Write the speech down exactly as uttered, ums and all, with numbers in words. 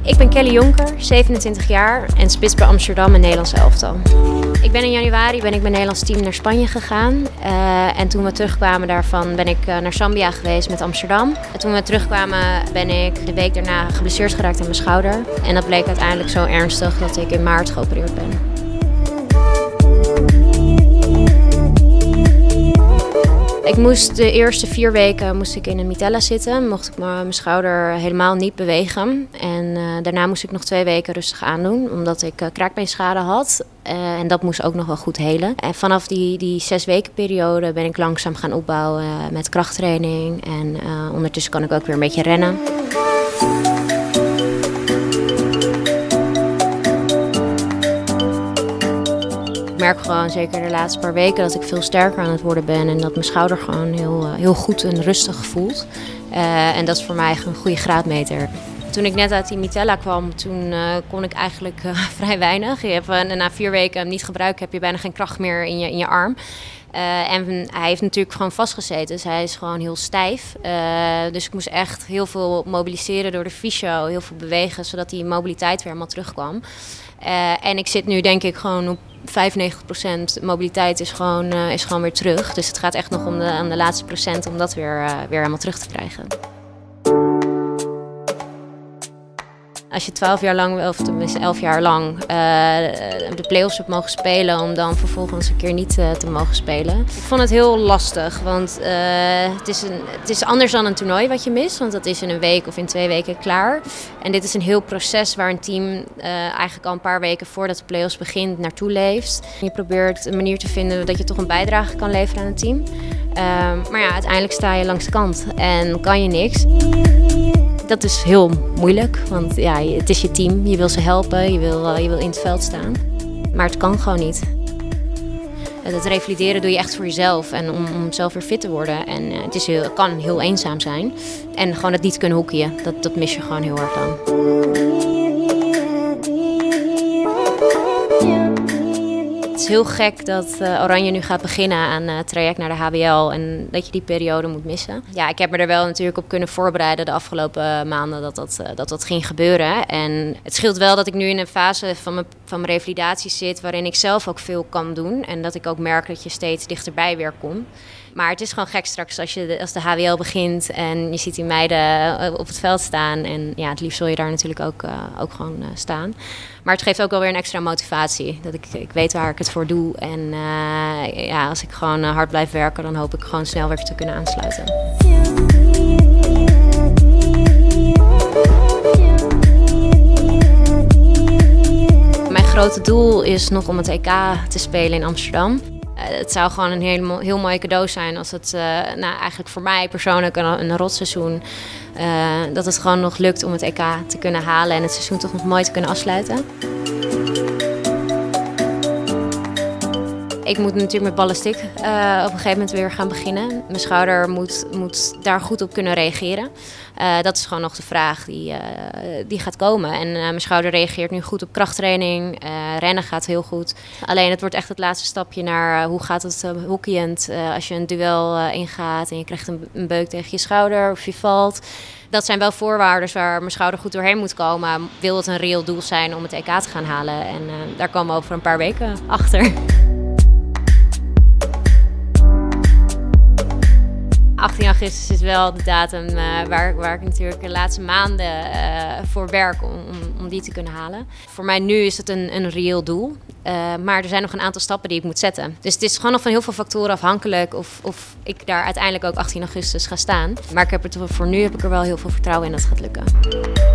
Ik ben Kelly Jonker, zevenentwintig jaar en spits bij Amsterdam en Nederlands elftal. Ik ben in januari ben ik met het Nederlands team naar Spanje gegaan. Uh, en toen we terugkwamen daarvan ben ik uh, naar Zambia geweest met Amsterdam. En toen we terugkwamen ben ik de week daarna geblesseerd geraakt aan mijn schouder. En dat bleek uiteindelijk zo ernstig dat ik in maart geopereerd ben. Ik moest de eerste vier weken moest ik in een mitella zitten, mocht ik mijn schouder helemaal niet bewegen. En uh, daarna moest ik nog twee weken rustig aandoen, omdat ik uh, kraakbeenschade had. Uh, en dat moest ook nog wel goed helen. En vanaf die, die zes weken periode ben ik langzaam gaan opbouwen uh, met krachttraining. En uh, ondertussen kan ik ook weer een beetje rennen. Ik merk gewoon zeker de laatste paar weken dat ik veel sterker aan het worden ben en dat mijn schouder gewoon heel, heel goed en rustig voelt. Uh, en dat is voor mij een goede graadmeter. Toen ik net uit die mitella kwam, toen uh, kon ik eigenlijk uh, vrij weinig. Je hebt, uh, na vier weken hem niet gebruikt heb je bijna geen kracht meer in je, in je arm. Uh, en hij heeft natuurlijk gewoon vastgezeten, dus hij is gewoon heel stijf. Uh, dus ik moest echt heel veel mobiliseren door de fysio, heel veel bewegen, zodat die mobiliteit weer helemaal terugkwam. Uh, en ik zit nu denk ik gewoon op vijfennegentig procent mobiliteit is gewoon, uh, is gewoon weer terug. Dus het gaat echt nog om de, om de laatste procent om dat weer, uh, weer helemaal terug te krijgen. Als je twaalf jaar lang, of tenminste elf jaar lang, uh, de play-offs hebt mogen spelen om dan vervolgens een keer niet uh, te mogen spelen. Ik vond het heel lastig, want uh, het, is een, het is anders dan een toernooi wat je mist. Want dat is in een week of in twee weken klaar. En dit is een heel proces waar een team uh, eigenlijk al een paar weken voordat de play-offs begint naartoe leeft. Je probeert een manier te vinden dat je toch een bijdrage kan leveren aan het team. Uh, maar ja, uiteindelijk sta je langs de kant en kan je niks. Dat is heel moeilijk, want ja, het is je team. Je wil ze helpen, je wil, uh, je wil in het veld staan. Maar het kan gewoon niet. Het revalideren doe je echt voor jezelf en om, om zelf weer fit te worden. En uh, het is heel, kan heel eenzaam zijn. En gewoon het niet kunnen hockeyen, dat, dat mis je gewoon heel erg dan. Het is heel gek dat uh, Oranje nu gaat beginnen aan het uh, traject naar de H B L en dat je die periode moet missen. Ja, ik heb me er wel natuurlijk op kunnen voorbereiden de afgelopen maanden dat dat, uh, dat, dat ging gebeuren. En het scheelt wel dat ik nu in een fase van mijn, van mijn revalidatie zit waarin ik zelf ook veel kan doen. En dat ik ook merk dat je steeds dichterbij weer komt. Maar het is gewoon gek straks als, je de, als de H B L begint en je ziet die meiden op het veld staan. En ja, het liefst zul je daar natuurlijk ook, uh, ook gewoon uh, staan. Maar het geeft ook wel weer een extra motivatie. Dat ik, ik weet waar ik het voor doe. En uh, ja, als ik gewoon uh, hard blijf werken, dan hoop ik gewoon snel weer te kunnen aansluiten. Mijn grote doel is nog om het E K te spelen in Amsterdam. Uh, het zou gewoon een heel, heel mooi cadeau zijn als het uh, nou, eigenlijk voor mij persoonlijk een, een rotseizoen, uh, dat het gewoon nog lukt om het E K te kunnen halen en het seizoen toch nog mooi te kunnen afsluiten. Ik moet natuurlijk met ballistiek uh, op een gegeven moment weer gaan beginnen. Mijn schouder moet, moet daar goed op kunnen reageren. Uh, dat is gewoon nog de vraag die, uh, die gaat komen. En uh, mijn schouder reageert nu goed op krachttraining. Uh, rennen gaat heel goed. Alleen het wordt echt het laatste stapje naar uh, hoe gaat het uh, hockeyend. Uh, als je een duel uh, ingaat en je krijgt een, een beuk tegen je schouder of je valt. Dat zijn wel voorwaarden waar mijn schouder goed doorheen moet komen. Wil het een reëel doel zijn om het E K te gaan halen? En uh, daar komen we over een paar weken achter. achttien augustus is wel de datum uh, waar, waar ik natuurlijk de laatste maanden uh, voor werk om, om, om die te kunnen halen. Voor mij nu is het een, een reëel doel, uh, maar er zijn nog een aantal stappen die ik moet zetten. Dus het is gewoon nog van heel veel factoren afhankelijk of, of ik daar uiteindelijk ook achttien augustus ga staan. Maar ik heb er, voor nu heb ik er wel heel veel vertrouwen in dat het gaat lukken.